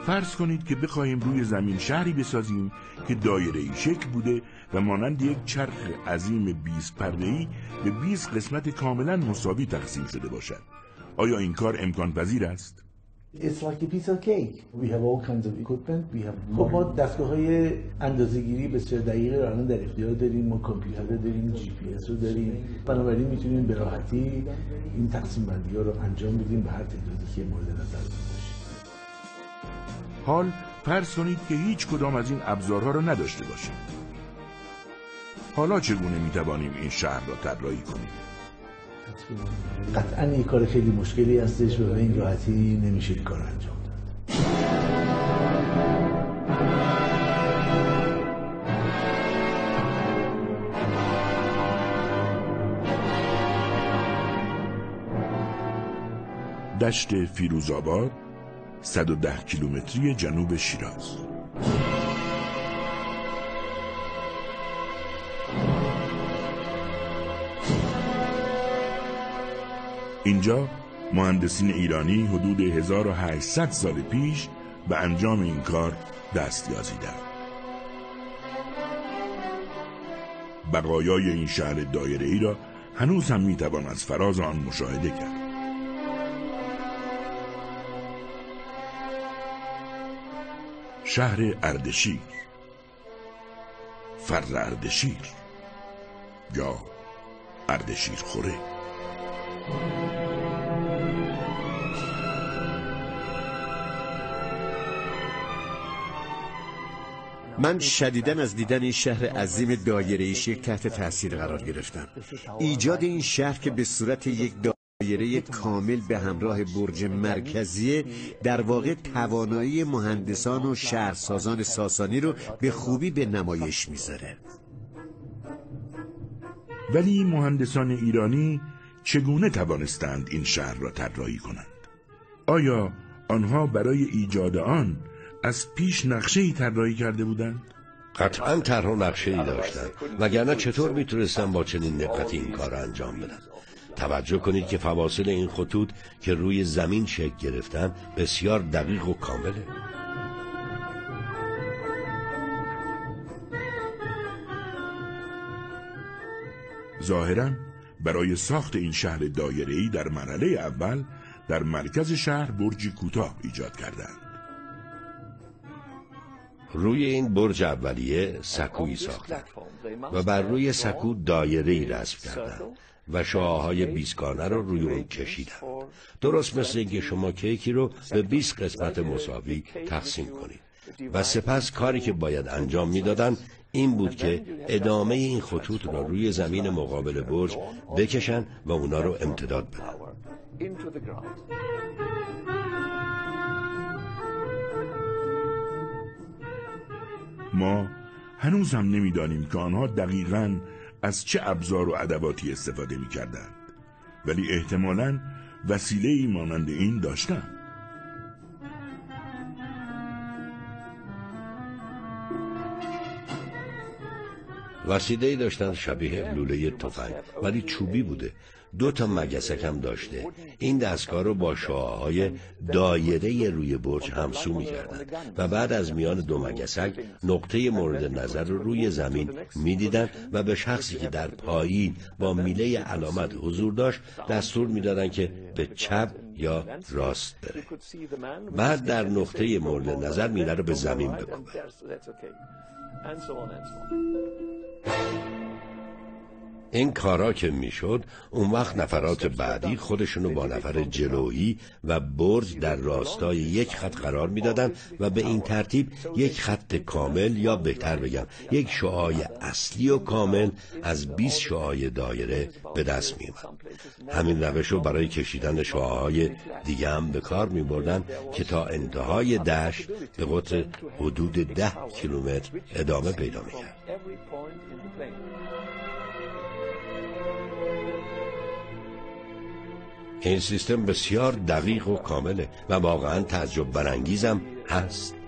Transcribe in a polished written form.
فرض کنید که بخواهیم روی زمین شهری بسازیم که دایره‌ای شکل بوده و مانند یک چرخ عظیم 20 پرده‌ای به 20 قسمت کاملا مساوی تقسیم شده باشد. آیا این کار امکان پذیر است؟ It's like a piece of cake. We have all kinds of equipment. خب ما دستگاه‌های اندازه‌گیری بسیار دقیقی رو الان در اختیار داریم. ما کامپیوتر داریم، GPS رو داریم. بنابراین میتونیم به راحتی این تقسیم بندی‌ها رو انجام بدیم به هر تعدادی که مورد نظر باشه. حال فرض کنید که هیچ کدام از این ابزارها رو نداشته باشیم. حالا چگونه میتوانیم این شهر را طراحی کنیم؟ قطعاً یک کار خیلی مشکلی هستش و به این راحتی نمیشه این کار انجام داد. دشت فیروزآباد 110 کیلومتری جنوب شیراز. اینجا مهندسین ایرانی حدود 1800 سال پیش به انجام این کار دست یازیدند. بقایای این شهر دایره‌ای را هنوز هم میتوان از فراز آن مشاهده کرد. شهر اردشیر، فر اردشیر یا اردشیر خوره. من شدیداً از دیدن این شهر عظیم دایره‌ای شکل تحت تاثیر قرار گرفتم. ایجاد این شهر که به صورت یک دایره کامل به همراه برج مرکزی در واقع توانایی مهندسان و شهرسازان ساسانی رو به خوبی به نمایش میذاره. ولی مهندسان ایرانی چگونه توانستند این شهر را طراحی کنند؟ آیا آنها برای ایجاد آن از پیش نقشه‌ای طراحی کرده بودند؟ قطعاً طرح و نقشه‌ای داشتند، وگرنه چطور میتونستن با چنین دقتی این کار را انجام بدن؟ توجه کنید که فواصل این خطوط که روی زمین شکل گرفتن بسیار دقیق و کامله. ظاهراً برای ساخت این شهر دایره‌ای در مرحله اول در مرکز شهر برجی کوتاه ایجاد کردند. روی این برج اولیه سکویی ساختند و بر روی سکو دایره‌ای رسم کردند و شعاع‌های 20 گانه رو روی اون کشیدند. درست مثل اینکه شما کیکی رو به 20 قسمت مساوی تقسیم کنید. و سپس کاری که باید انجام میدادند این بود که ادامه این خطوط را روی زمین مقابل برج بکشن و اونا رو امتداد بدن. ما هنوز هم نمیدانیم که آنها دقیقاً از چه ابزار و ادواتی استفاده می‌کردند، ولی احتمالاً وسیله‌ای مانند این داشتند. وسیله‌ای داشتن شبیه لوله تفنگ ولی چوبی بوده. 2 مگسک هم داشته. این دستگاه رو با شعاع‌های دایره روی برج همسو می‌کردن و بعد از میان 2 مگسک نقطه مورد نظر رو روی زمین می‌دیدن و به شخصی که در پایین با میله علامت حضور داشت دستور می‌دادن که به چپ یا راست بره. بعد در نقطه مورد نظر میله رو به زمین بکوبه. این کارا که میشد اون وقت نفرات بعدی خودشونو با نفر جلویی و برج در راستای یک خط قرار میدادن و به این ترتیب یک خط کامل یا بهتر بگم یک شعاع اصلی و کامل از 20 شعاع دایره به دست میومد. همین روشو برای کشیدن شعاعهای دیگه هم به کار میبردن که تا انتهای دشت به قطر حدود 10 کیلومتر ادامه پیدا میکرد. این سیستم بسیار دقیق و کامله و واقعا تعجب برانگیزم هست.